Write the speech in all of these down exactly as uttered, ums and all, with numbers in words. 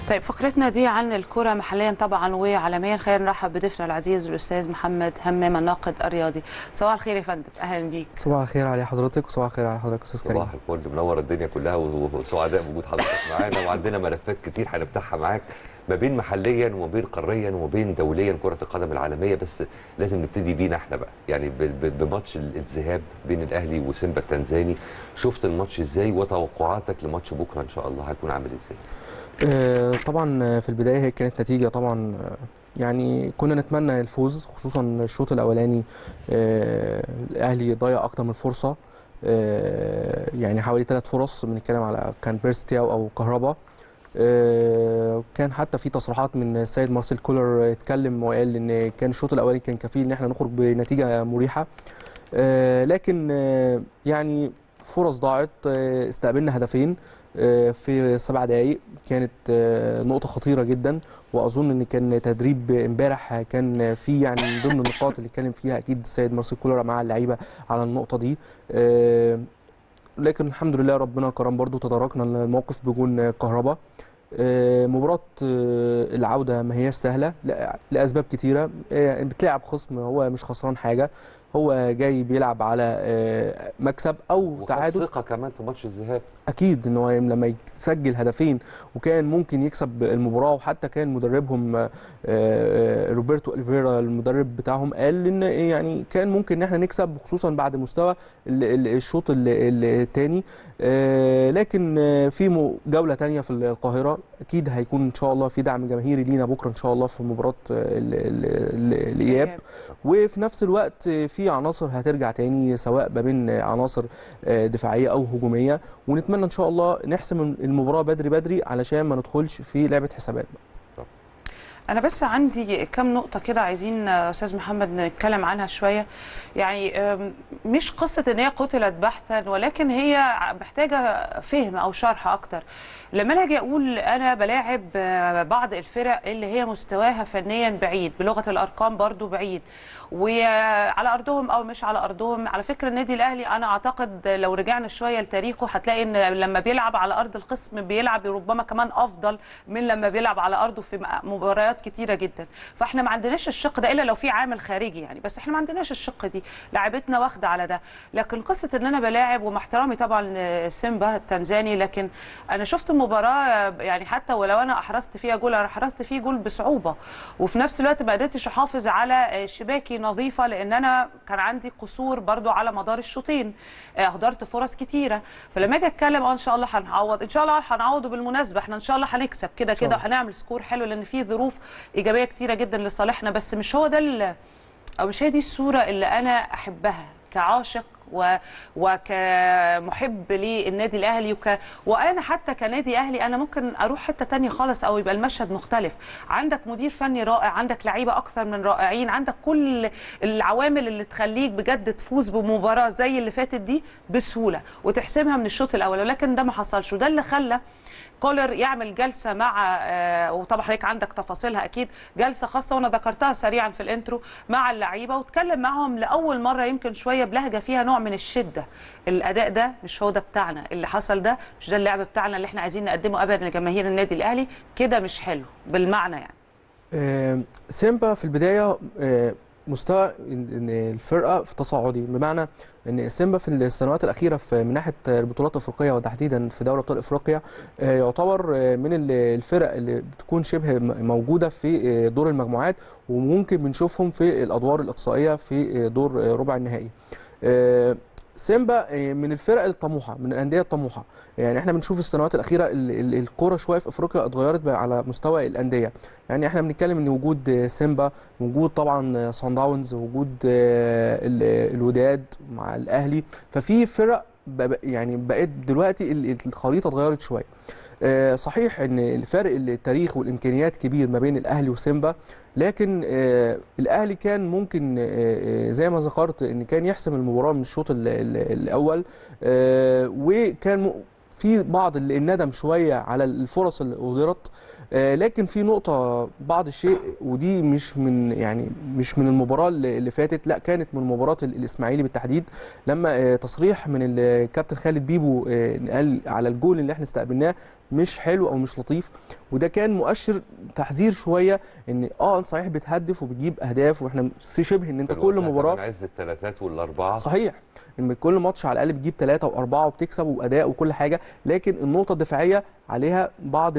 طيب فقرتنا دي عن الكرة محليا طبعا وعالميا. خلينا نرحب بضيفنا العزيز الاستاذ محمد همام الناقد الرياضي. صباح الخير يا فندم، اهلا بيك. صباح الخير على حضرتك وصباح الخير على حضرتك استاذ كريم. صباح الفل، منور الدنيا كلها وسعداء بوجود حضرتك معانا، وعندنا ملفات كتير هنفتحها معاك ما بين محليا وما بين قاريا وما بين دوليا كرة القدم العالمية. بس لازم نبتدي بينا احنا بقى، يعني بماتش الذهاب بين الاهلي وسيمبا التنزاني. شفت الماتش ازاي وتوقعاتك لماتش بكره ان شاء الله هيكون عامل ازاي؟ آه طبعا في البدايه هي كانت نتيجه طبعا، يعني كنا نتمنى الفوز، خصوصا الشوط الاولاني آه الاهلي ضيع اكتر من فرصه، آه يعني حوالي ثلاث فرص، بنتكلم على كان بيرستياو او كهربا. آه كان حتى في تصريحات من السيد مارسيل كولر اتكلم وقال ان كان الشوط الاولاني كان كفيل ان احنا نخرج بنتيجه مريحه، آه لكن آه يعني فرص ضاعت. آه استقبلنا هدفين في سبع دقائق، كانت نقطة خطيرة جدا، وأظن إن كان تدريب امبارح كان فيه يعني من ضمن النقاط اللي اتكلم فيها أكيد السيد مارسيل كولر مع اللعيبة على النقطة دي. لكن الحمد لله ربنا كرم، برضو تداركنا الموقف بجون كهربا. مباراة العودة ما هياش سهلة لأسباب كتيرة. بتلعب خصم هو مش خسران حاجة، هو جاي بيلعب على مكسب او تعادل. ثقه كمان في ماتش الذهاب، اكيد ان هو لما يسجل هدفين وكان ممكن يكسب المباراه، وحتى كان مدربهم روبرتو أليفيرا المدرب بتاعهم قال ان يعني كان ممكن ان احنا نكسب، خصوصا بعد مستوى الشوط الثاني. لكن في جوله ثانيه في القاهره اكيد هيكون ان شاء الله في دعم جماهيري لينا بكره ان شاء الله في مباراه الاياب، وفي نفس الوقت في عناصر هترجع تاني، سواء ما بين عناصر دفاعيه او هجوميه، ونتمنى ان شاء الله نحسم المباراه بدري بدري علشان ما ندخلش في لعبه حسابات. أنا بس عندي كم نقطة كده عايزين أستاذ محمد نتكلم عنها شوية. يعني مش قصة إن هي قتلت بحثا، ولكن هي محتاجة فهم أو شرح أكتر. لما أنا أجي أقول أنا بلاعب بعض الفرق اللي هي مستواها فنيا بعيد، بلغة الأرقام برضو بعيد، وعلى أرضهم أو مش على أرضهم. على فكرة النادي الأهلي أنا أعتقد لو رجعنا شوية لتاريخه هتلاقي إن لما بيلعب على أرض الخصم بيلعب ربما كمان أفضل من لما بيلعب على أرضه في مباريات كتيره جدا. فاحنا ما عندناش الشق ده الا لو في عامل خارجي يعني، بس احنا ما عندناش الشق دي، لعبتنا واخده على ده. لكن قصه ان انا بلاعب، ومع احترامي طبعا سيمبا التنزاني، لكن انا شفت المباراه يعني حتى ولو انا احرزت فيها جول، انا احرزت فيه جول بصعوبه، وفي نفس الوقت ما قدرتش احافظ على شباكي نظيفه، لان انا كان عندي قصور برضو على مدار الشوطين، اهدرت فرص كتيره. فلما اجي اتكلم اه ان شاء الله هنعوض، ان شاء الله هنعوض. وبالمناسبه احنا ان شاء الله هنكسب كده كده وهنعمل سكور حلو، لان في ظروف ايجابيه كتيره جدا لصالحنا. بس مش هو ده او مش هي دي الصوره اللي انا احبها كعاشق و... وكمحب للنادي الاهلي، وك... وانا حتى كنادي اهلي انا ممكن اروح حته ثانيه خالص، او يبقى المشهد مختلف. عندك مدير فني رائع، عندك لعيبه اكثر من رائعين، عندك كل العوامل اللي تخليك بجد تفوز بمباراه زي اللي فاتت دي بسهوله وتحسمها من الشوط الاول، ولكن ده ما حصلش. وده اللي خلى كولر يعمل جلسه مع آه وطبعا هيك عندك تفاصيلها اكيد، جلسه خاصه وانا ذكرتها سريعا في الانترو مع اللعيبه، واتكلم معهم لاول مره يمكن شويه بلهجه فيها نوع من الشده. الاداء ده مش هو ده بتاعنا، اللي حصل ده مش ده اللعب بتاعنا اللي احنا عايزين نقدمه ابدا لجماهير النادي الاهلي، كده مش حلو بالمعنى يعني. آه سيمبا في البدايه آه مستوى ان الفرقه في تصاعدي، بمعنى ان سيمبا في السنوات الاخيره في من ناحيه البطولات الافريقيه وتحديدا في دوري ابطال افريقيا يعتبر من الفرق اللي بتكون شبه موجوده في دور المجموعات، وممكن بنشوفهم في الادوار الاقصائيه في دور ربع النهائي. سيمبا من الفرق الطموحه، من الانديه الطموحه. يعني احنا بنشوف السنوات الاخيره الكوره شويه في افريقيا اتغيرت على مستوى الانديه. يعني احنا بنتكلم ان وجود سيمبا، وجود طبعا صن داونز، وجود الوداد مع الاهلي، ففي فرق يعني بقت دلوقتي الخريطه اتغيرت شويه. صحيح ان الفرق التاريخ والامكانيات كبير ما بين الاهلي وسيمبا، لكن الاهلي كان ممكن زي ما ذكرت ان كان يحسم المباراه من الشوط الاول، وكان في بعض الندم شويه على الفرص اللي اهدرت. لكن في نقطه بعض الشيء، ودي مش من يعني مش من المباراه اللي فاتت، لا كانت من مباراه الاسماعيلي بالتحديد، لما تصريح من الكابتن خالد بيبو قال على الجول اللي احنا استقبلناه مش حلو او مش لطيف، وده كان مؤشر تحذير شويه ان اه صحيح بتهدف وبتجيب اهداف، واحنا شبه ان انت كل مباراه من عز الثلاثات والاربعه صحيح ان كل ماتش على الاقل بتجيب ثلاثه واربعه وبتكسب واداء وكل حاجه، لكن النقطه الدفاعيه عليها بعض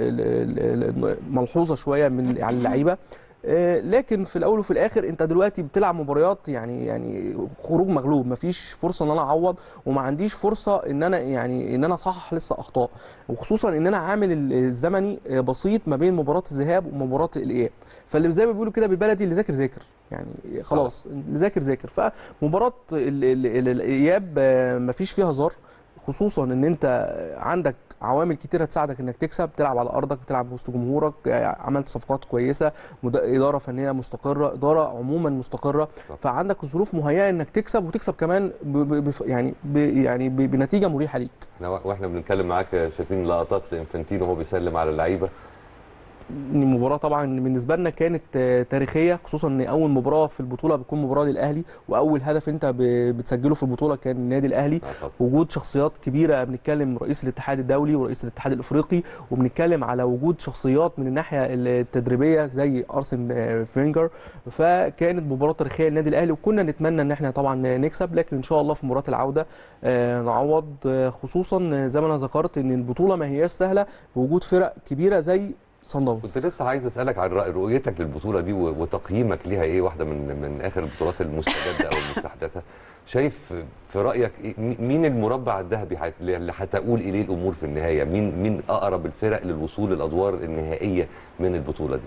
الملحوظه شويه من على اللعيبه. لكن في الاول وفي الاخر انت دلوقتي بتلعب مباريات يعني يعني خروج مغلوب، مفيش فرصه ان انا اعوض، وما عنديش فرصه ان انا يعني ان انا اصحح لسه اخطاء، وخصوصا ان انا عامل الزمني بسيط ما بين مباراه الذهاب ومباراه الاياب. فاللي زي ما بيقولوا كده بالبلدي اللي ذاكر ذاكر، يعني خلاص اللي ذاكر ذاكر. فمباراه الاياب مفيش فيها هزار، خصوصا ان انت عندك عوامل كتير هتساعدك انك تكسب، بتلعب على ارضك، بتلعب وسط جمهورك، عملت صفقات كويسه، اداره فنيه مستقره، اداره عموما مستقره، فعندك ظروف مهيئه انك تكسب وتكسب كمان ب ب يعني ب يعني ب بنتيجه مريحه ليك. واحنا بنتكلم معاك شايفين لقطات لانفانتينو وهو بيسلم على اللعيبه. المباراه طبعا بالنسبه لنا كانت تاريخيه، خصوصا ان اول مباراه في البطوله بتكون مباراه للاهلي، واول هدف انت بتسجله في البطوله كان النادي الاهلي. وجود شخصيات كبيره، بنتكلم رئيس الاتحاد الدولي ورئيس الاتحاد الافريقي، وبنتكلم على وجود شخصيات من الناحيه التدريبيه زي ارسن فينجر، فكانت مباراه تاريخيه للنادي الاهلي، وكنا نتمنى ان احنا طبعا نكسب، لكن ان شاء الله في مباراه العوده نعوض، خصوصا زي ما انا ذكرت ان البطوله ما هياش سهله بوجود فرق كبيره زي صن داونز. كنت لسه عايز اسالك عن رؤيتك للبطوله دي وتقييمك ليها ايه، واحده من من اخر البطولات المستجده او المستحدثه. شايف في رايك مين المربع الذهبي اللي هتقول اليه الامور في النهايه؟ مين مين اقرب الفرق للوصول للادوار النهائيه من البطوله دي؟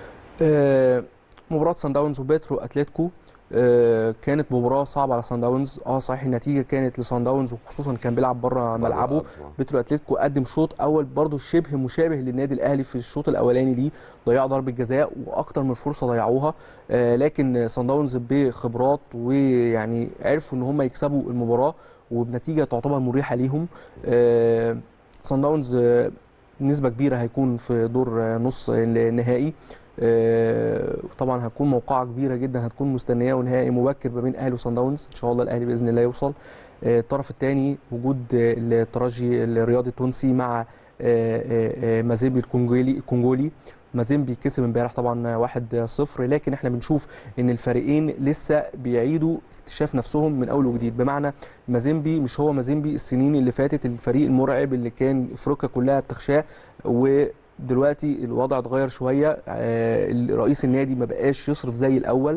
آه مباراه صن داونز وبيترو اتلتيكو آه كانت مباراه صعبه على صن داونز. اه صحيح النتيجه كانت لصن داونز، وخصوصا كان بيلعب بره ملعبه. بيترو اتلتيكو قدم شوط اول برده شبه مشابه للنادي الاهلي في الشوط الاولاني ليه، ضيعوا ضربه جزاء واكتر من فرصه ضيعوها، آه لكن صن داونز بخبرات ويعني عرفوا ان هم يكسبوا المباراه وبنتيجه تعتبر مريحه ليهم. آه صن داونز آه نسبه كبيره هيكون في دور نص النهائي. آه طبعا هتكون موقعه كبيره جدا، هتكون مستنيه ونهائي مبكر ما بين الاهلي وصن داونز، ان شاء الله الاهلي باذن الله يوصل. آه الطرف الثاني وجود الترجي الرياضي التونسي مع آه آه مازيمبي الكونغولي الكونغولي مازيمبي كسب امبارح طبعا واحد صفر، لكن احنا بنشوف ان الفريقين لسه بيعيدوا اكتشاف نفسهم من اول وجديد، بمعنى مازيمبي مش هو مازيمبي السنين اللي فاتت، الفريق المرعب اللي كان افريقيا كلها بتخشاه، و دلوقتي الوضع اتغير شويه، رئيس النادي ما بقاش يصرف زي الاول،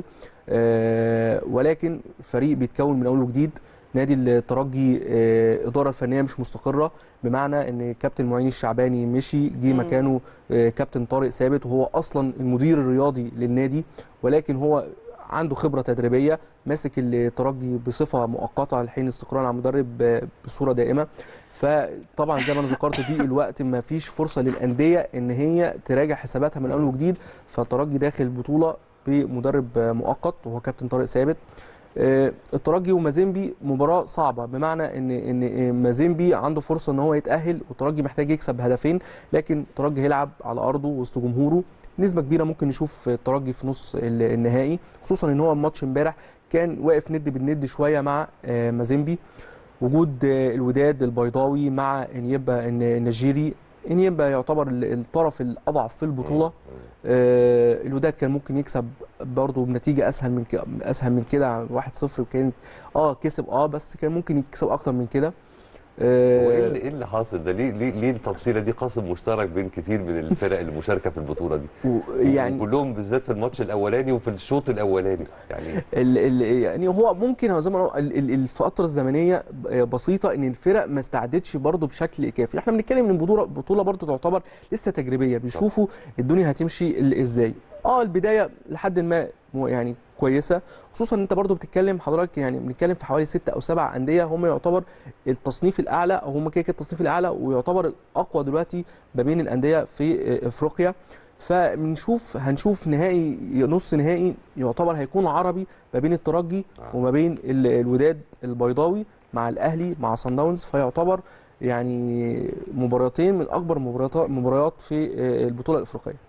ولكن فريق بيتكون من اول وجديد. نادي الترجي الاداره الفنيه مش مستقره، بمعنى ان كابتن معين الشعباني مشي، جه مكانه كابتن طارق ثابت، وهو اصلا المدير الرياضي للنادي، ولكن هو عنده خبره تدريبيه، ماسك الترجي بصفه مؤقته لحين استقرار على مدرب بصوره دائمه. فطبعا زي ما انا ذكرت دي الوقت ما فيش فرصه للانديه ان هي تراجع حساباتها من اول وجديد، فالترجي داخل البطوله بمدرب مؤقت وهو كابتن طارق ثابت. الترجي ومازيمبي مباراه صعبه، بمعنى ان ان مازيمبي عنده فرصه ان هو يتاهل، والترجي محتاج يكسب هدفين، لكن الترجي هيلعب على ارضه وسط جمهوره، نسبه كبيره ممكن نشوف الترجي في نص النهائي، خصوصا ان هو الماتش امبارح كان واقف ند بالند شويه مع مازيمبي. وجود الوداد البيضاوي مع انيبا النيجيري، انيبا يعتبر الطرف الاضعف في البطوله، آه الوداد كان ممكن يكسب برضه بنتيجه اسهل من كده، اسهل من كده واحد صفر، كان اه كسب اه بس كان ممكن يكسب اكتر من كده. هو ايه اللي, إيه اللي حاصل ده؟ ليه ليه ليه التفصيله دي قاسم مشترك بين كتير من الفرق المشاركه في البطوله دي؟ يعني كلهم بالذات في الماتش الاولاني وفي الشوط الاولاني، يعني ال ال يعني هو ممكن زي ما الفتره الزمنيه بسيطه ان الفرق ما استعدتش برضه بشكل كافي. احنا بنتكلم ان البطوله بطوله برضه تعتبر لسه تجريبيه، بيشوفوا الدنيا هتمشي ازاي. اه البدايه لحد ما يعني كويسه، خصوصا ان انت برضو بتتكلم حضرتك يعني بنتكلم في حوالي ستة او سبع انديه هم يعتبر التصنيف الاعلى، او هم كده كده التصنيف الاعلى ويعتبر الاقوى دلوقتي ما بين الانديه في افريقيا. فبنشوف هنشوف نهائي نص نهائي يعتبر هيكون عربي ما بين الترجي وما بين الوداد البيضاوي مع الاهلي مع صن داونز، فيعتبر يعني مباراتين من اكبر مباريات مباريات في البطوله الافريقيه.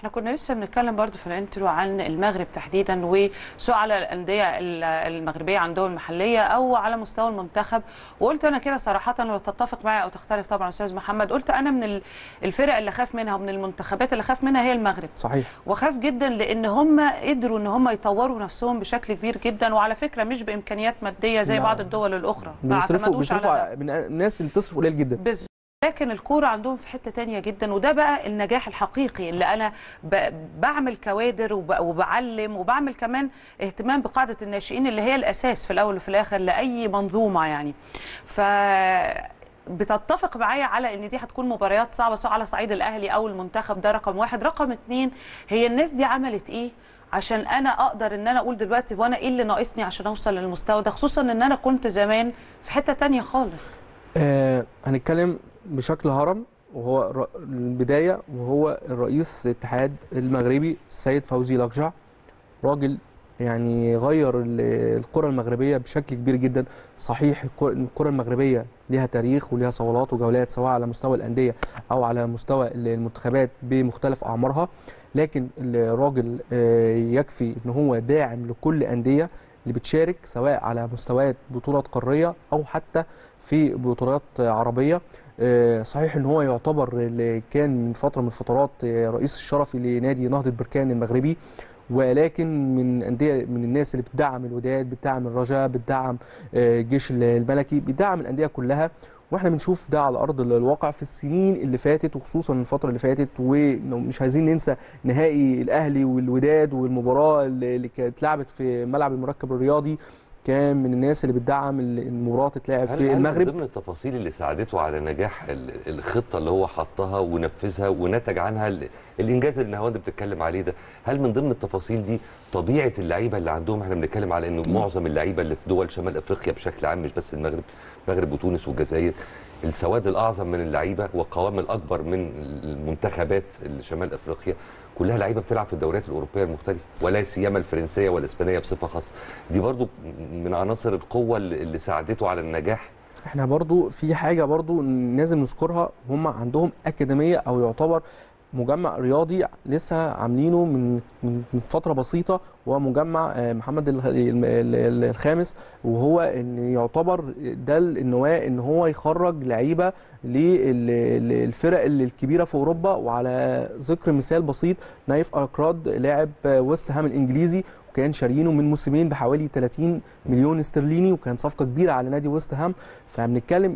احنا كنا لسه بنتكلم برضو في الانترو عن المغرب تحديدا، وسواء على الانديه المغربيه عندهم المحليه او على مستوى المنتخب. وقلت انا كده صراحه، لو تتفق معي او تختلف طبعا استاذ محمد، قلت انا من الفرق اللي خاف منها ومن المنتخبات اللي خاف منها هي المغرب. صحيح. وخاف جدا لان هم قدروا ان هم يطوروا نفسهم بشكل كبير جدا، وعلى فكره مش بامكانيات ماديه زي لا. بعض الدول الاخرى. بيصرفوا بيصرفوا على من الناس اللي بتصرف قليل جدا. بز... لكن الكوره عندهم في حته تانية جدا، وده بقى النجاح الحقيقي اللي انا ب... بعمل كوادر وب... وبعلم وبعمل كمان اهتمام بقاعده الناشئين اللي هي الاساس في الاول وفي الاخر لاي منظومه يعني. ف بتتفق معايا على ان دي هتكون مباريات صعبه سواء على صعيد الاهلي او المنتخب، ده رقم واحد. رقم اتنين، هي الناس دي عملت ايه عشان انا اقدر ان انا اقول دلوقتي وانا ايه اللي ناقصني عشان اوصل للمستوى ده، خصوصا ان انا كنت زمان في حته تانية خالص. آه هنتكلم بشكل هرم، وهو البدايه وهو الرئيس الاتحاد المغربي السيد فوزي لقجع. راجل يعني غير الكره المغربيه بشكل كبير جدا. صحيح الكره المغربيه ليها تاريخ وليها صولات وجولات سواء على مستوى الانديه او على مستوى المنتخبات بمختلف اعمارها، لكن الراجل يكفي ان هو داعم لكل انديه اللي بتشارك سواء على مستويات بطولات قاريه او حتى في بطولات عربيه. صحيح ان هو يعتبر اللي كان من فتره من الفترات رئيس الشرفي لنادي نهضه بركان المغربي، ولكن من انديه من الناس اللي بتدعم الوداد، بتدعم الرجاء، بتدعم الجيش الملكي، بتدعم الانديه كلها. واحنا بنشوف ده على ارض الواقع في السنين اللي فاتت وخصوصا الفتره اللي فاتت. ومش عايزين ننسى نهائي الاهلي والوداد والمباراه اللي كانت اتلعبت في ملعب المركب الرياضي، كان من الناس اللي بتدعم المباراه تتلعب في المغرب. من ضمن التفاصيل اللي ساعدته على نجاح الخطه اللي هو حطها ونفذها ونتج عنها الانجاز اللي نهاوند بتتكلم عليه ده، هل من ضمن التفاصيل دي طبيعه اللعيبه اللي عندهم؟ احنا بنتكلم على انه معظم اللعيبه اللي في دول شمال افريقيا بشكل عام، مش بس المغرب، المغرب وتونس والجزائر، السواد الاعظم من اللعيبه والقوام الاكبر من المنتخبات شمال افريقيا كلها لعيبه بتلعب في الدوريات الاوروبيه المختلفه، ولا سيما الفرنسيه والاسبانيه بصفه خاصه. دي برضو من عناصر القوه اللي ساعدته على النجاح. احنا برضو في حاجه برضو لازم نذكرها، هم عندهم اكاديميه او يعتبر مجمع رياضي لسه عاملينه من من فتره بسيطه، ومجمع محمد الخامس، وهو ان يعتبر ده النواه ان هو يخرج لعيبه للفرق الكبيره في اوروبا. وعلى ذكر مثال بسيط، نايف اركراد لاعب ويست هام الانجليزي، وكان شاريينه من موسمين بحوالي ثلاثين مليون استرليني، وكان صفقه كبيره على نادي ويست هام. فبنتكلم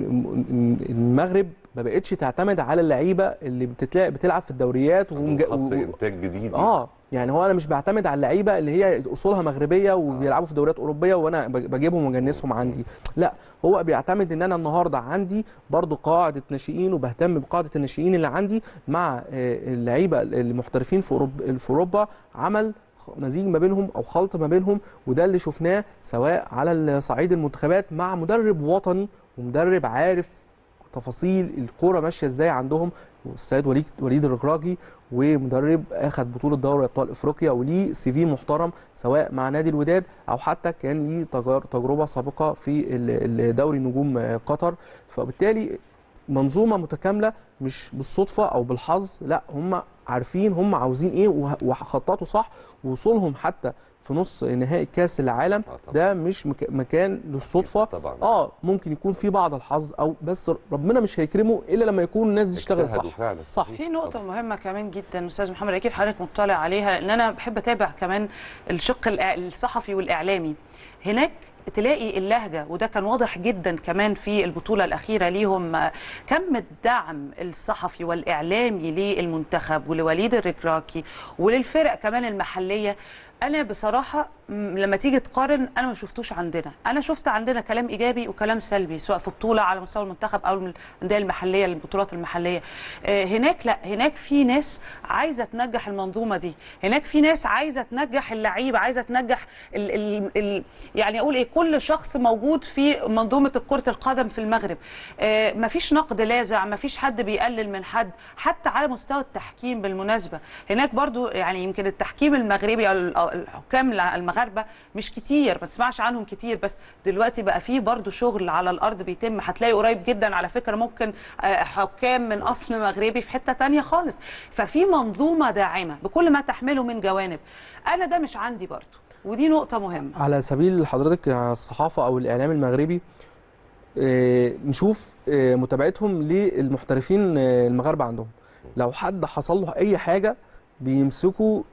ان المغرب ما بقتش تعتمد على اللعيبه اللي بتتلعب بتلعب في الدوريات ومج... خط انتاج جديد. اه يعني هو انا مش بعتمد على اللعيبه اللي هي اصولها مغربيه وبيلعبوا في دوريات اوروبيه وانا بجيبهم واجنسهم عندي، لا هو بيعتمد ان انا النهارده عندي برضو قاعده ناشئين، وبهتم بقاعده الناشئين اللي عندي مع اللعيبه المحترفين في اوروبا في اوروبا عمل مزيج ما بينهم او خلط ما بينهم. وده اللي شفناه سواء على صعيد المنتخبات مع مدرب وطني ومدرب عارف تفاصيل الكوره ماشيه ازاي عندهم، السيد وليد وليد الركراكي، ومدرب اخذ بطوله دوري ابطال افريقيا وليه سي في محترم سواء مع نادي الوداد او حتى كان ليه تجربه سابقه في دوري نجوم قطر. فبالتالي منظومه متكامله مش بالصدفه او بالحظ، لا هم عارفين هم عاوزين ايه وخططوا صح. ووصولهم حتى في نص نهائي كاس العالم ده مش مكان للصدفه طبعا. اه ممكن يكون في بعض الحظ او بس ربنا مش هيكرمه الا لما يكون الناس دي اشتغلت صح. فعلا. صح. في نقطه مهمه كمان جدا استاذ محمد، اكيد حضرتك مطلع عليها، ان انا بحب اتابع كمان الشق الصحفي والاعلامي هناك. تلاقي اللهجه، وده كان واضح جدا كمان في البطوله الاخيره ليهم، كم الدعم الصحفي والاعلامي للمنتخب ولوليد الركراكي وللفرق كمان المحليه. انا بصراحه لما تيجي تقارن انا ما شفتوش عندنا، انا شفت عندنا كلام ايجابي وكلام سلبي سواء في بطوله على مستوى المنتخب او الانديه المحليه البطولات المحليه. هناك لا، هناك في ناس عايزه تنجح المنظومه دي، هناك في ناس عايزه تنجح اللعيبه، عايزه تنجح ال ال ال يعني اقول ايه، كل شخص موجود في منظومه كره القدم في المغرب. مفيش نقد لاذع، مفيش حد بيقلل من حد، حتى على مستوى التحكيم بالمناسبه. هناك برضو يعني يمكن التحكيم المغربي او الحكام المغاربه مش كتير، ما تسمعش عنهم كتير، بس دلوقتي بقى فيه برضو شغل على الارض بيتم. هتلاقي قريب جدا على فكره ممكن حكام من اصل مغربي في حته تانية خالص. ففي منظومه داعمه بكل ما تحمله من جوانب. انا ده مش عندي برضو، ودي نقطه مهمه. على سبيل حضرتك الصحافه او الاعلام المغربي، نشوف متابعتهم للمحترفين المغاربه عندهم. لو حد حصل له اي حاجه بيمسكوا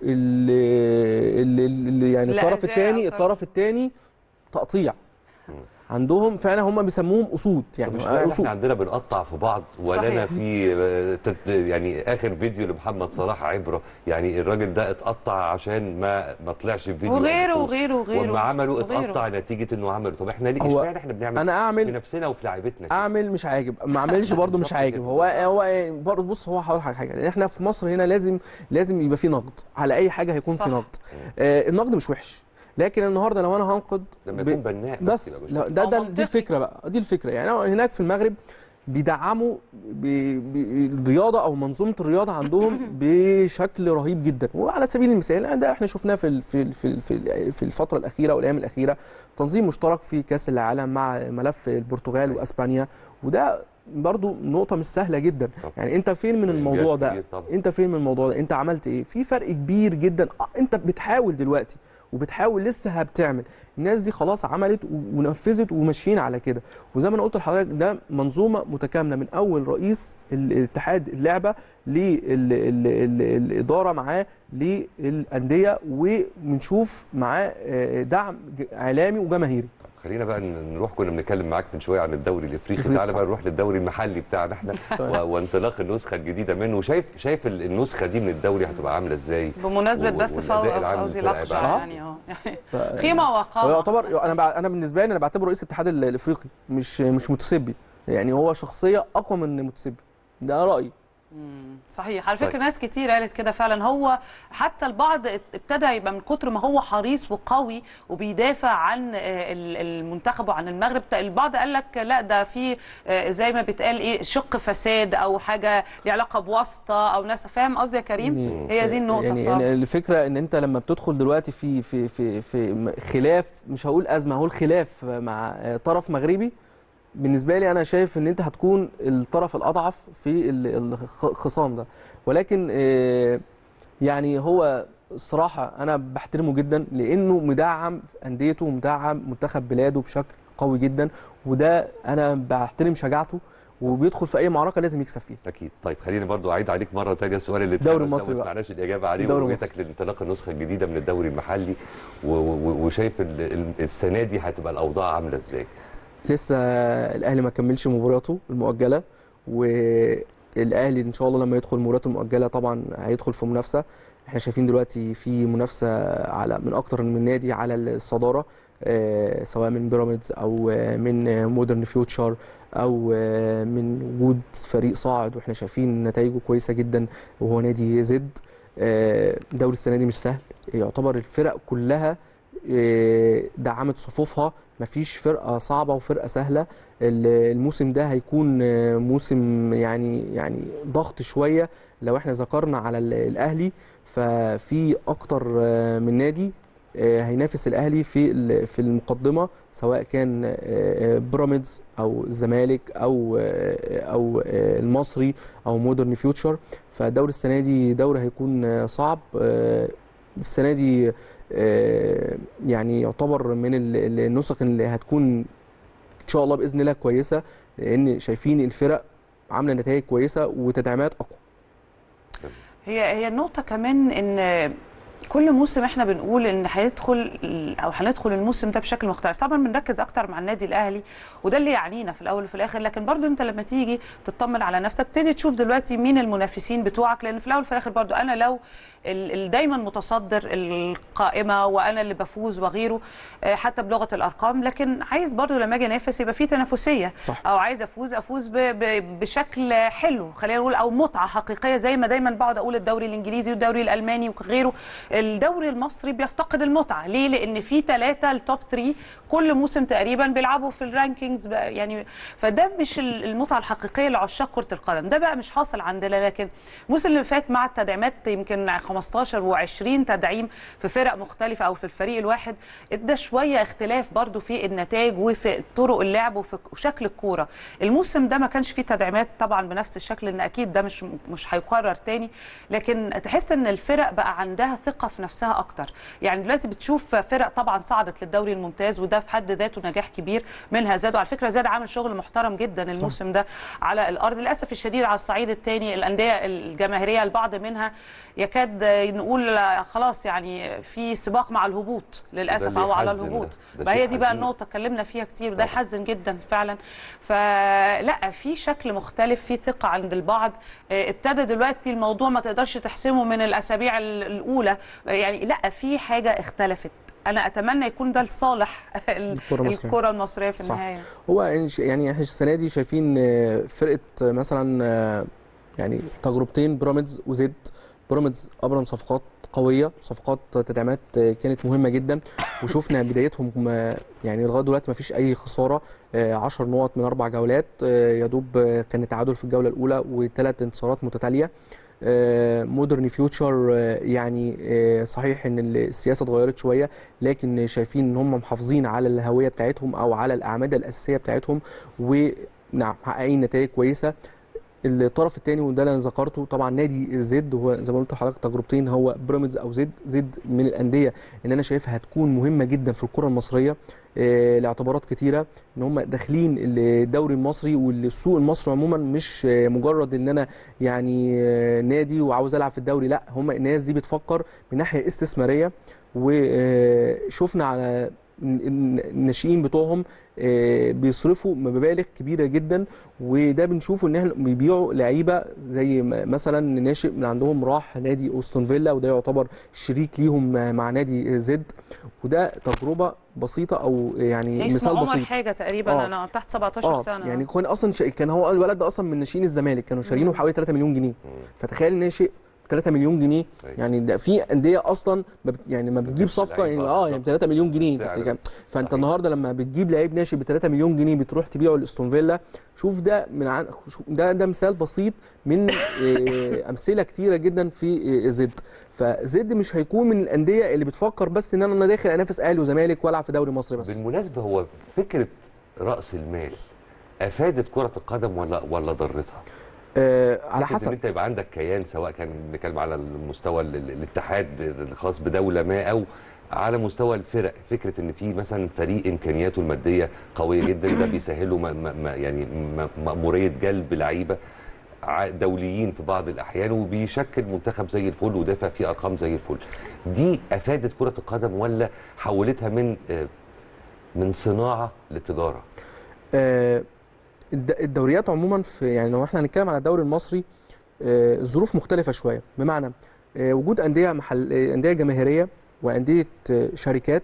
اللي يعني الطرف الثاني الطرف الثاني تقطيع. عندهم فعلا هم بيسموهم اسود، يعني مش اسود. احنا عندنا بنقطع في بعض، ولنا في يعني اخر فيديو لمحمد صلاح عبره، يعني الراجل ده اتقطع عشان ما ما طلعش في فيديو وغيره وغيره وغيره وما عملوا اتقطع نتيجه انه عمله. طب احنا ليه اشمعنى احنا بنعمل انا اعمل في نفسنا وفي لاعيبتنا؟ اعمل مش عاجب، ما اعملش برده مش عاجب. هو هو برضه بص، هو هقول لك حاجه، احنا في مصر هنا لازم لازم يبقى في نقد على اي حاجه، هيكون في نقد. آه النقد مش وحش، لكن النهارده لو انا هنقد لما يكون بناء بس ده ده دي الفكره بقى، دي الفكره. يعني هناك في المغرب بيدعموا الرياضه او منظومه الرياضه عندهم بشكل رهيب جدا. وعلى سبيل المثال ده احنا شفناه في في في في الفتره الاخيره والايام الاخيره، تنظيم مشترك في كاس العالم مع ملف البرتغال واسبانيا، وده برضو نقطه مش سهله جدا. يعني انت فين من الموضوع ده؟ انت فين من الموضوع ده؟ انت عملت ايه؟ في فرق كبير جدا. انت بتحاول دلوقتي وبتحاول لسه بتعمل. الناس دي خلاص عملت ونفذت وماشيين على كده. وزي ما انا قلت لحضرتك ده منظومه متكامله من اول رئيس الاتحاد اللعبه للاداره معاه للانديه، وبنشوف معاه دعم اعلامي وجماهيري. خلينا بقى نروح، كنا بنتكلم معاك من شويه عن الدوري الافريقي، تعالى بقى نروح للدوري المحلي بتاعنا احنا وانطلاق النسخه الجديده منه. شايف شايف النسخه دي من الدوري هتبقى عامله ازاي؟ بمناسبه بس فوزي لقجع يعني اه قيمه وقامه. يعتبر انا انا بالنسبه لي انا بعتبره رئيس الاتحاد الافريقي، مش مش متسبي، يعني هو شخصيه اقوى من متسبي، ده رايي. امم صحيح. على فكره ناس كتير قالت كده فعلا. هو حتى البعض ابتدى يبقى من كتر ما هو حريص وقوي وبيدافع عن المنتخب وعن المغرب، البعض قال لك لا ده في زي ما بيتقال ايه شق فساد او حاجه ليها علاقه بواسطه او ناس، فاهم قصدي يا كريم؟ هي دي النقطه. يعني, يعني الفكره ان انت لما بتدخل دلوقتي في في في في خلاف، مش هقول ازمه، هقول خلاف مع طرف مغربي، بالنسبه لي انا شايف ان انت هتكون الطرف الاضعف في الخصام ده. ولكن يعني هو الصراحه انا بحترمه جدا لانه مدعم انديته ومدعم منتخب بلاده بشكل قوي جدا، وده انا بحترم شجاعته، وبيدخل في اي معركه لازم يكسب فيها. اكيد. طيب خليني برضو اعيد عليك مره ثانيه السؤال اللي الدوري المصري ما سمعناش الاجابه عليه، ورؤيتك لانطلاق النسخه الجديده من الدوري المحلي، وشايف السنه دي هتبقى الاوضاع عامله ازاي؟ لسه الاهلي ما كملش مباراته المؤجله، والاهلي ان شاء الله لما يدخل مباراته المؤجله طبعا هيدخل في منافسه. احنا شايفين دلوقتي في منافسه على من اكتر من نادي على الصداره، سواء من بيراميدز او من مودرن فيوتشر او من وجود فريق صاعد، واحنا شايفين نتائجه كويسه جدا وهو نادي زد. دوري السنه دي مش سهل، يعتبر الفرق كلها دعمت صفوفها، مفيش فرقه صعبه وفرقه سهله. الموسم ده هيكون موسم يعني يعني ضغط شويه. لو احنا ذكرنا على الاهلي ففي اكتر من نادي هينافس الاهلي في في المقدمه، سواء كان بيراميدز او الزمالك او او المصري او مودرن فيوتشر. فالدوري السنه دي دوري هيكون صعب. السنه دي يعني يعتبر من النسخ اللي هتكون ان شاء الله باذن الله كويسه، لان شايفين الفرق عامله نتائج كويسه وتدعيمات اقوى. هي هي النقطه كمان ان كل موسم احنا بنقول ان هيدخل او هندخل الموسم ده بشكل مختلف. طبعا بنركز اكتر مع النادي الاهلي وده اللي يعنينا في الاول وفي الاخر، لكن برضو انت لما تيجي تطمن على نفسك تبتدي تشوف دلوقتي مين المنافسين بتوعك، لان في الاول وفي الاخر برضو انا لو دايما متصدر القائمه وانا اللي بفوز وغيره حتى بلغه الارقام، لكن عايز برضو لما اجي انافس يبقى في تنافسيه. صح. او عايز افوز افوز ب ب بشكل حلو، خلينا نقول او متعه حقيقيه، زي ما دايما بقعد اقول الدوري الانجليزي والدوري الالماني وغيره الدوري المصري بيفتقد المتعه. ليه؟ لان في ثلاثه التوب ثلاثة كل موسم تقريبا بيلعبوا في الرانكينجز يعني، فده مش المتعه الحقيقيه لعشاق كره القدم. ده بقى مش حاصل عندنا. لكن الموسم اللي فات مع التدعيمات يمكن خمستاشر وعشرين تدعيم في فرق مختلفه او في الفريق الواحد، ادى شويه اختلاف برضو في النتائج وفي طرق اللعب وفي شكل الكوره. الموسم ده ما كانش فيه تدعيمات طبعا بنفس الشكل، لان اكيد ده مش مش هيكرر تاني، لكن تحس ان الفرق بقى عندها ثقه في نفسها اكتر. يعني دلوقتي بتشوف فرق طبعا صعدت للدوري الممتاز وده في حد ذاته نجاح كبير، منها زاد. وعلى فكره زاد عامل شغل محترم جدا الموسم ده على الارض. للاسف الشديد على الصعيد الثاني الانديه الجماهيريه البعض منها يكاد نقول خلاص يعني في سباق مع الهبوط للاسف او على الهبوط. ما هي دي بقى النقطه اتكلمنا فيها كتير، ده يحزن جدا فعلا. فلا في شكل مختلف، في ثقه عند البعض. ابتدى دلوقتي الموضوع ما تقدرش تحسمه من الاسابيع الاولى، يعني لا في حاجه اختلفت. انا اتمنى يكون ده لصالح الكره المصريه في النهايه. صح. هو يعني احنا السنه دي شايفين فرقه مثلا يعني تجربتين بيراميدز وزد. بيراميدز ابرم صفقات قويه، صفقات تدعيمات كانت مهمه جدا، وشفنا بدايتهم يعني لغايه دلوقتي ما فيش اي خساره. عشر نقط من اربع جولات، يا دوب كان التعادل في الجوله الاولى وثلاث انتصارات متتاليه. مودرن فيوتشر يعني صحيح ان السياسه اتغيرت شويه، لكن شايفين ان هم محافظين على الهويه بتاعتهم او على الاعمده الاساسيه بتاعتهم، ونعم محققين نتائج كويسه. الطرف الثاني وده اللي انا ذكرته طبعا نادي زد، هو زي ما قلت لحضرتك تجربتين، هو بيراميدز او زد. زد من الانديه ان انا شايفها هتكون مهمه جدا في الكره المصريه آه لاعتبارات كتيره، ان هم داخلين الدوري المصري والسوق المصري عموما، مش آه مجرد ان انا يعني آه نادي وعاوز العب في الدوري، لا هم الناس دي بتفكر من ناحيه استثماريه. وشفنا على الناشئين بتوعهم بيصرفوا مبالغ كبيره جدا، وده بنشوفه ان احنا بيبيعوا لعيبه زي مثلا ناشئ من عندهم راح نادي اوستون فيلا، وده يعتبر شريك ليهم مع نادي زد. وده تجربه بسيطه او يعني مثال بسيط. عمر حاجه تقريبا آه. انا تحت سبعتاشر آه. سنه يعني كان اصلا ش... كان هو الولد ده اصلا من ناشئين الزمالك، كانوا شارينه بحوالي ثلاثة مليون جنيه. فتخيل ناشئ ثلاثة مليون جنيه، يعني ده في انديه اصلا يعني ما بتجيب صفقه يعني اه يعني ب ثلاثة مليون جنيه. فانت النهارده لما بتجيب لعيب ناشئ ب ثلاثة مليون جنيه بتروح تبيعه لاستون فيلا. شوف ده من عن ده ده مثال بسيط من امثله كتيره جدا في زد. فزد مش هيكون من الانديه اللي بتفكر بس ان انا داخل انافس اهلي وزمالك والعب في دوري مصري بس. بالمناسبه هو فكره راس المال افادت كره القدم ولا ولا ضرتها؟ أه على حسب ان انت يبقى عندك كيان، سواء كان بنتكلم على المستوى الاتحاد الخاص بدوله ما او على مستوى الفرق. فكره ان في مثلا فريق امكانياته الماديه قويه جدا، ده بيسهله ما ما يعني مأموريه جلب لعيبه دوليين في بعض الاحيان، وبيشكل منتخب زي الفل ودافع فيه ارقام زي الفل. دي افادت كره القدم ولا حولتها من من صناعه لتجاره؟ أه الدوريات عموما في يعني لو احنا هنتكلم على الدوري المصري الظروف مختلفه شويه، بمعنى وجود انديه محل انديه جماهيريه وانديه شركات،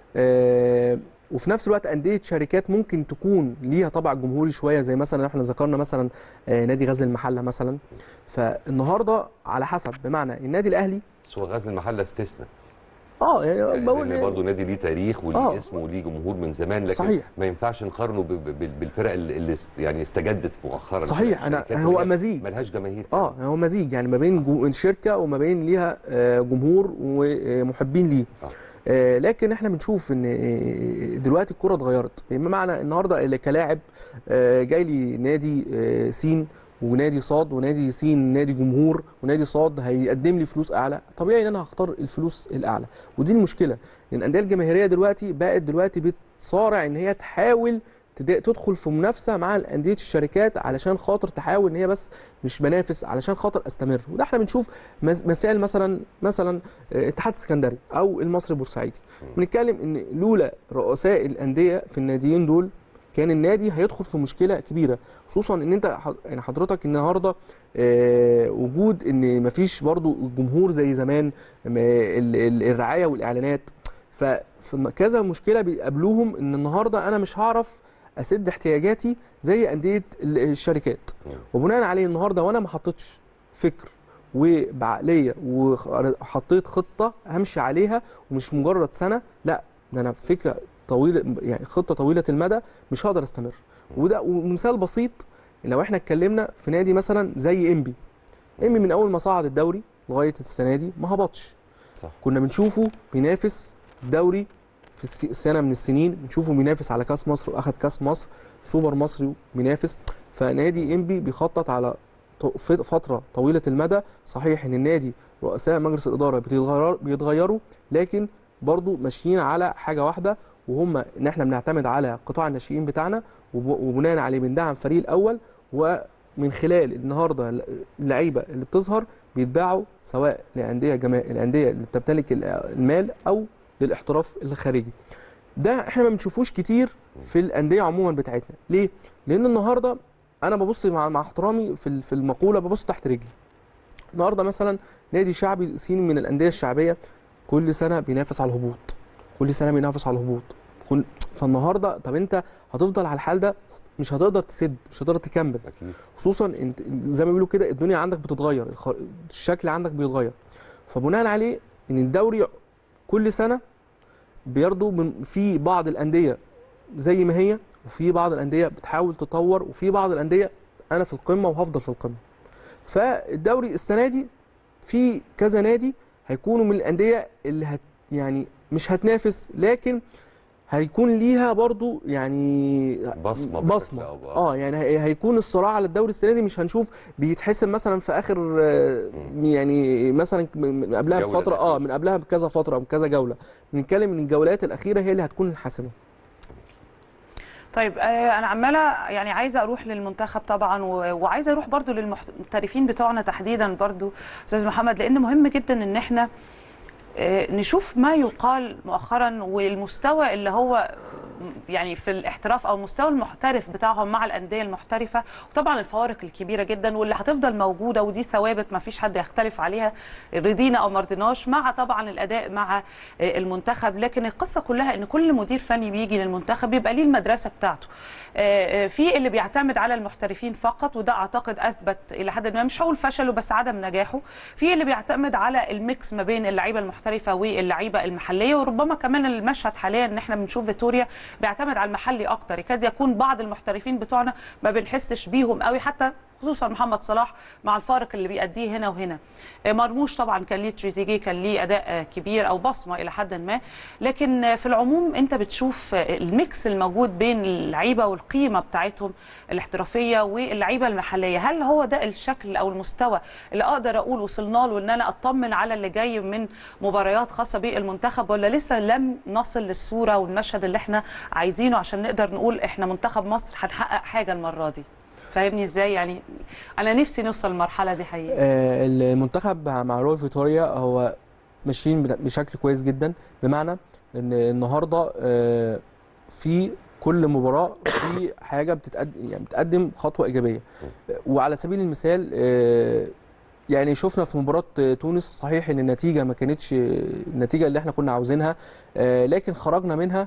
وفي نفس الوقت انديه شركات ممكن تكون ليها طابع جمهوري شويه، زي مثلا احنا ذكرنا مثلا نادي غزل المحله مثلا. فالنهارده على حسب، بمعنى النادي الاهلي بس هو غزل المحله استثناء اه يعني, يعني بقول يعني برضه نادي ليه تاريخ وليه آه. اسم وليه جمهور من زمان، لكن صحيح. ما ينفعش نقارنه بالفرق اللي يعني استجدت مؤخرا. صحيح. انا هو مزيج ملهاش جماهير. اه هو مزيج يعني ما بين شركه وما بين ليها جمهور ومحبين ليه. آه. آه لكن احنا بنشوف ان دلوقتي الكره اتغيرت، بمعنى النهارده كلاعب آه جاي لي نادي آه سين ونادي صاد، ونادي سين نادي جمهور، ونادي صاد هيقدم لي فلوس اعلى، طبيعي ان انا هختار الفلوس الاعلى. ودي المشكله، لان الانديه الجماهيريه دلوقتي بقت دلوقتي بتصارع ان هي تحاول تدخل في منافسه مع الانديه الشركات علشان خاطر تحاول ان هي بس مش بنافس علشان خاطر استمر. وده احنا بنشوف مثال مثلا مثلا اتحاد السكندري او المصري بورسعيدي. بنتكلم ان لولا رؤساء الانديه في الناديين دول كان النادي هيدخل في مشكله كبيره، خصوصا ان انت يعني حضرتك النهارده آه وجود ان مفيش برضو الجمهور زي زمان، الرعايه والاعلانات، ففي كذا مشكله بيقابلوهم ان النهارده انا مش هعرف اسد احتياجاتي زي انديه الشركات. وبناء عليه النهارده وانا ما حطيتش فكر وبعقليه وحطيت خطه همشي عليها، ومش مجرد سنه، لا ده انا فكره طويله، يعني خطه طويله المدى مش هقدر استمر. وده ومثال بسيط، لو احنا اتكلمنا في نادي مثلا زي انبي، انبي من اول ما صعد الدوري لغايه السنه دي ما هبطش. صح. كنا بنشوفه بينافس الدوري في سنه من السنين، بنشوفه بينافس على كاس مصر واخد كاس مصر، سوبر مصري بينافس. فنادي انبي بيخطط على فتره طويله المدى. صحيح ان النادي رؤساء مجلس الاداره بيتغيروا بيتغيروا لكن برضو ماشيين على حاجه واحده، وهم ان احنا بنعتمد على قطاع الناشئين بتاعنا، وبناء عليه بندعم الفريق الاول، ومن خلال النهارده اللعيبه اللي بتظهر بيتباعوا سواء لانديه جماهير الانديه اللي بتمتلك المال او للاحتراف الخارجي. ده احنا ما بنشوفوش كتير في الانديه عموما بتاعتنا. ليه؟ لان النهارده انا ببص مع مع احترامي في في المقوله، ببص تحت رجلي. النهارده مثلا نادي شعبي سين من الانديه الشعبيه كل سنه بينافس على الهبوط، كل سنه بينافس على الهبوط. فالنهارده طب انت هتفضل على الحال ده، مش هتقدر تسد، مش هتقدر تكمل. أكيد. خصوصا انت زي ما بيقولوا كده الدنيا عندك بتتغير، الشكل عندك بيتغير. فبناء عليه ان الدوري كل سنه بيرضوا من في بعض الانديه زي ما هي، وفي بعض الانديه بتحاول تطور، وفي بعض الانديه انا في القمه وهفضل في القمه. فالدوري السنه دي في كذا نادي هيكونوا من الانديه اللي هت يعني مش هتنافس، لكن هيكون ليها برضو يعني بصمه بصمه اه يعني هيكون الصراع على الدوري السنه دي مش هنشوف بيتحسم مثلا في اخر يعني مثلا من قبلها بفتره اه من قبلها بكذا فتره او بكذا جوله. بنتكلم ان الجولات الاخيره هي اللي هتكون الحاسمه. طيب انا عماله يعني عايزه اروح للمنتخب طبعا، وعايزه اروح برضو للمحترفين بتوعنا تحديدا برضو استاذ محمد، لان مهم جدا ان احنا نشوف ما يقال مؤخرا والمستوى اللي هو يعني في الاحتراف او مستوى المحترف بتاعهم مع الانديه المحترفه، وطبعا الفوارق الكبيره جدا واللي هتفضل موجوده، ودي ثوابت ما فيش حد يختلف عليها رضينا او ما رضيناش، مع طبعا الاداء مع المنتخب. لكن القصه كلها ان كل مدير فني بيجي للمنتخب بيبقى ليه المدرسه بتاعته. في اللي بيعتمد على المحترفين فقط، وده اعتقد اثبت الى حد ما، مش هقول فشله بس عدم نجاحه. في اللي بيعتمد على الميكس ما بين اللعيبه المحترفه واللعيبه المحليه، وربما كمان المشهد حاليا ان احنا بنشوف فيتوريا بيعتمد على المحلي اكتر. يكاد يكون بعض المحترفين بتوعنا ما بنحسش بيهم قوي، حتى خصوصا محمد صلاح مع الفارق اللي بيأديه هنا وهنا. مرموش طبعا كان ليه، تريزيجيه كان ليه اداء كبير او بصمه الى حد ما، لكن في العموم انت بتشوف الميكس الموجود بين اللعيبه والقيمه بتاعتهم الاحترافيه واللعيبه المحليه. هل هو ده الشكل او المستوى اللي اقدر اقول وصلنا له ان انا اطمن على اللي جاي من مباريات خاصه بالمنتخب، ولا لسه لم نصل للصوره والمشهد اللي احنا عايزينه عشان نقدر نقول احنا منتخب مصر هنحقق حاجه المره دي؟ فاهمني ازاي؟ يعني انا نفسي نوصل للمرحله دي حقيقي. آه المنتخب مع روي فيتوريا هو ماشيين بشكل كويس جدا، بمعنى ان النهارده آه في كل مباراه في حاجه بتتقدم، يعني بتقدم خطوه ايجابيه. وعلى سبيل المثال آه يعني شفنا في مباراه تونس، صحيح ان النتيجه ما كانتش النتيجه اللي احنا كنا عاوزينها، آه لكن خرجنا منها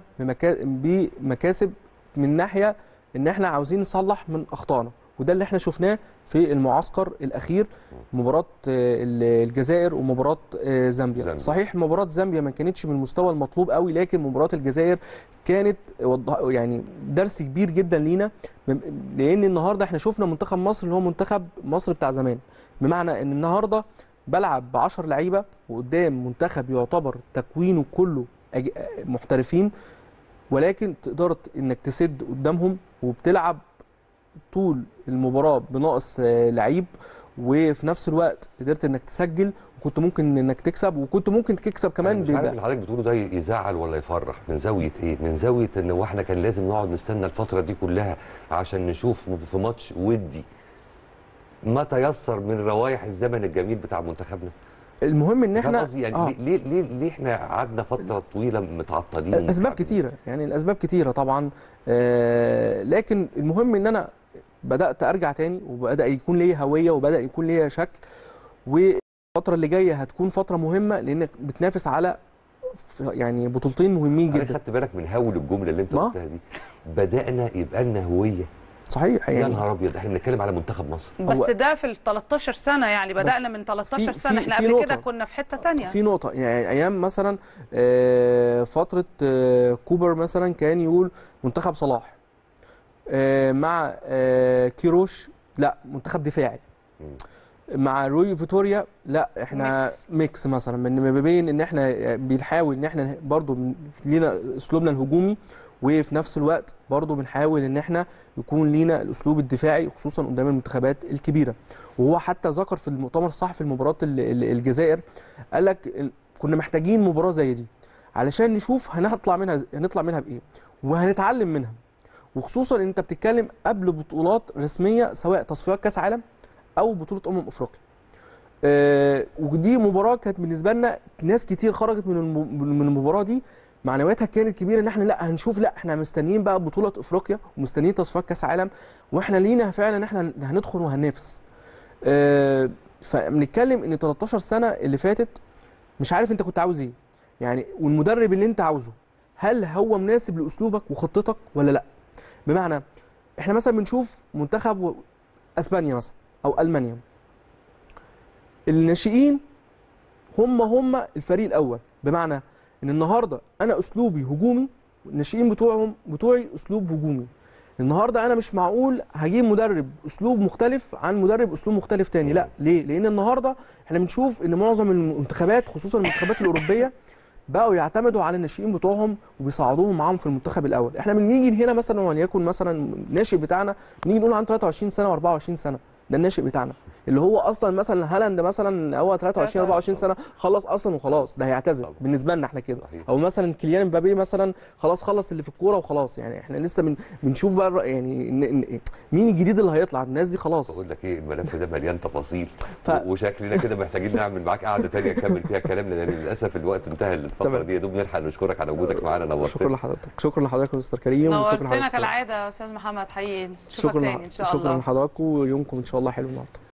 بمكاسب من ناحيه ان احنا عاوزين نصلح من اخطائنا، وده اللي احنا شفناه في المعسكر الاخير، مباراه الجزائر ومباراه زامبيا. صحيح مباراه زامبيا ما كانتش من المستوى المطلوب قوي، لكن مباراه الجزائر كانت يعني درس كبير جدا لينا، لان النهارده احنا شفنا منتخب مصر اللي هو منتخب مصر بتاع زمان، بمعنى ان النهارده بلعب ب عشرة لعيبه وقدام منتخب يعتبر تكوينه كله محترفين، ولكن تقدر انك تسد قدامهم، وبتلعب طول المباراه بناقص لعيب، وفي نفس الوقت قدرت انك تسجل، وكنت ممكن انك تكسب، وكنت ممكن تكسب كمان. مش عارف اللي حضرتك بتقوله ده يزعل ولا يفرح، من زاويه ايه؟ من زاويه ان واحنا كان لازم نقعد نستنى الفتره دي كلها عشان نشوف في ماتش ودي ما تيسر من روايح الزمن الجميل بتاع منتخبنا. المهم ان احنا يعني آه. ليه ليه ليه احنا قعدنا فتره طويله متعطلين؟ اسباب كتيره، يعني الاسباب كتيره طبعا، آه لكن المهم ان انا بدات ارجع تاني، وبدا يكون ليا هويه، وبدا يكون ليا شكل، والفتره اللي جايه هتكون فتره مهمه لانك بتنافس على يعني بطولتين مهمين جدا. انا خدت بالك من هول الجمله اللي انت قلتها دي، بدانا يبقى لنا هويه صحيح يا يعني. نهار ابيض، احنا بنتكلم على منتخب مصر. بس هو ده في ال تلتاشر سنه، يعني بدانا من تلتاشر في سنه، في احنا في قبل كده نقطة. كنا في حته ثانيه. في نقطة يعني أيام مثلا آه، فترة آه، كوبر مثلا كان يقول منتخب صلاح، آه، مع آه، كيروش لا منتخب دفاعي، مم. مع روي فيتوريا لا احنا ميكس. ميكس مثلا، من ما بين ان احنا بنحاول ان احنا برضو من- لينا اسلوبنا الهجومي، وفي نفس الوقت برضو بنحاول ان احنا يكون لينا الاسلوب الدفاعي خصوصا قدام المنتخبات الكبيره. وهو حتى ذكر في المؤتمر الصحفي في مباراه ال- ال- الجزائر، قال لك ال- كنا محتاجين مباراه زي دي علشان نشوف هنطلع منها هنطلع منها بايه وهنتعلم منها، وخصوصا ان انت بتتكلم قبل بطولات رسميه سواء تصفيات كاس عالم او بطوله امم افريقيا. آه، ودي مباراه كانت بالنسبه لنا ناس كتير خرجت من الم- من المباراه دي معنوياتها كانت كبيره، ان احنا لا هنشوف، لا احنا مستنيين بقى بطوله افريقيا ومستنيين تصفيات كاس عالم، واحنا لينا فعلا ان احنا هندخل وهننافس. آه، فبنتكلم ان تلتاشر سنه اللي فاتت مش عارف انت كنت عاوز ايه يعني، والمدرب اللي انت عاوزه هل هو مناسب لاسلوبك وخطتك ولا لا. بمعنى احنا مثلا بنشوف منتخب اسبانيا مثلا او المانيا، الناشئين هم هم الفريق الاول، بمعنى ان النهارده انا اسلوبي هجومي، الناشئين بتوعهم بتوعي اسلوب هجومي. النهارده انا مش معقول هجيب مدرب اسلوب مختلف عن مدرب اسلوب مختلف تاني، لا ليه؟ لان النهارده احنا بنشوف ان معظم المنتخبات خصوصا المنتخبات الاوروبيه بقوا يعتمدوا على الناشئين بتوعهم وبيصعدوهم معاهم في المنتخب الاول. احنا بنيجي هنا مثلا وليكن مثلا الناشئ بتاعنا نيجي نقول عنده تلاتة وعشرين سنه واربعة وعشرين سنه، ده الناشئ بتاعنا اللي هو اصلا مثلا هالاند مثلا هو تلاتة وعشرين اربعة وعشرين سنه خلص اصلا وخلاص، ده هيعتزل بالنسبه لنا احنا كده. او مثلا كيليان امبابي مثلا خلاص خلص اللي في الكوره وخلاص، يعني احنا لسه من بنشوف بقى الر- يعني إن- إن- مين الجديد اللي هيطلع، الناس دي خلاص. بقول لك ايه، الملف ده مليان تفاصيل ف... و- وشكلنا كده محتاجين نعمل معاك قعده ثانيه نكمل فيها كلام، لان للاسف الوقت انتهى الفتره تمام. دي. يا دوب نلحق نشكرك على وجودك معانا، شكرا نورتنا. لحضرتك، شكرا لحضرتك يا مستر كريم، وشكرا نورتنا لحضرتك كالعاده يا استاذ محمد، حقيقي نشوفك شكرا تاني ان شاء الله. شكرا لحضراتكم، ويومكم ان شاء الله حلو النهارده.